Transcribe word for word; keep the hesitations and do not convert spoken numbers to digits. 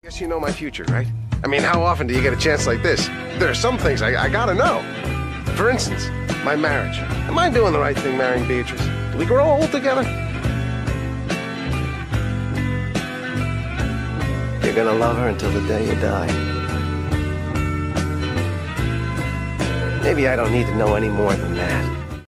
Guess you know my future, right? I mean, how often do you get a chance like this? There are some things I, I gotta know. For instance, my marriage. Am I doing the right thing marrying Beatrice? Do we grow old together? You're gonna love her until the day you die. Maybe I don't need to know any more than that.